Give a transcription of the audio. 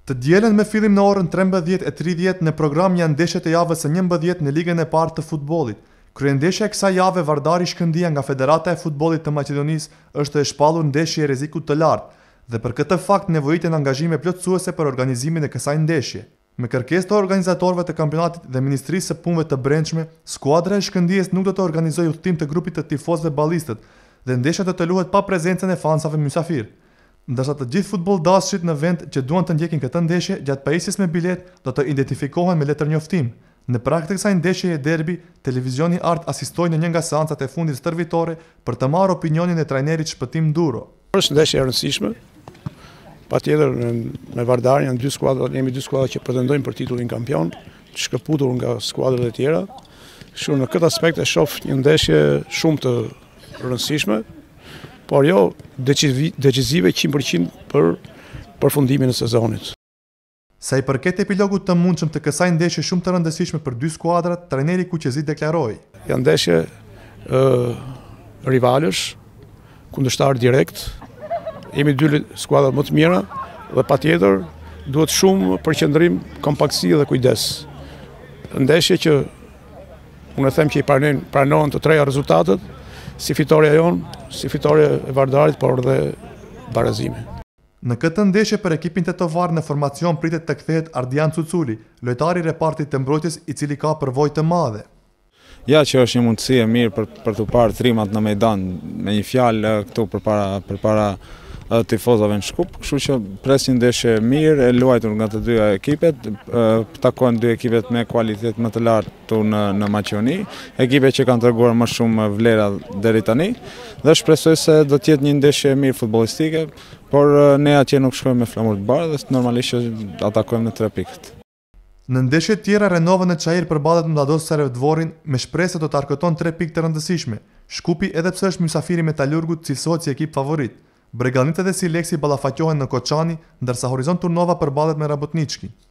Të dielën me fillim në orën 13:30 në program janë ndeshjet e javës së 11 në ligën e parë të futbollit. Kryendeshja e kësaj jave Vardari Shkëndija nga Federata e Futbollit të Maqedonisë është e shpallur ndeshje e rrezikut të lartë dhe për këtë fakt nevojiten angazhime plotësuese për organizimin e kësaj ndeshje. Me kërkesë të organizatorëve të kampionatit dhe Ministrisë së Punëve të Brendshme, skuadra e Shkëndijës nuk do të organizojë udhëtim të grupit të tifozëve ballistët dhe ndeshja do të luhet pa prezencën e fansave mysafir. Ndërsa të gjithë futbolldashësit në vend që duan të ndjekin këtë ndeshje gjatë pajisjes me bilet do të identifikohen me letër njoftim. Në prag të kësaj ndeshjeje derbi, televizioni Art asistoi në një nga seancat e fundit stërvitore për të marrë opinionin e trajnerit Shpëtim Duro. Është ndeshje e rëndësishme. Patjetër në Vardar janë jemi dy skuadra që pretendojnë për titullin kampion, të shkëputur nga skuadrat e tjera. Kështu në këtë aspekt e shoh një ndeshje shumë të rëndësishme, por jo decisive 100% për përfundimin e sezonit. Sa i përket epilogut të mundshëm të kësaj ndeshje shumë të rëndësishme për dy skuadrat, trajneri Kuqezi deklaroi: Janë ndeshje rivalësh, kundërshtar direkt. Jemi dy skuadra më të mira dhe patjetër duhet shumë përqendrim, kompaktësi dhe kujdes. Ndeshje që unë them që i pranohen të treja rezultatet, si fitoria jonë, si fitoria e Vardarit, por dhe barazimi. Në këtë ndeshje për ekipin tetovar në formacion pritet të kthehet Ardian Cuculi, lojtari i repartit të mbrojtjes i cili ka përvojë të madhe. Ja që është një mundësi e mirë për të parë trimat në mejdan, me një fjalë këtu përpara tifozave në Shkup, kështu që presin ndeshje mirë, e luajtur nga të dyja ekipet, takojnë dy ekipet me kualitet më të lartë në Maqedoni, ekipe që kanë treguar më shumë vlera deri tani, dhe shpresoj se do të jetë një ndeshje mirë futbollistike, por ne atje nuk shkojmë me flamur të bardhë dhe normalisht që atakojmë në 3 pikët. Në ndeshjet tjera Renova në Çajir përballet me Mladost Sarajevdvorin me shpresë se do të argëton 3 pikë të rëndësishme. Shkupi, edhe pse është mysafiri Metalurgut, cilësohet si ekip favorit. Bregalnitë dhe Sileksi ballafaqohen në Koçani, ndërsa Horizont Turnova përballet me Rabotnički.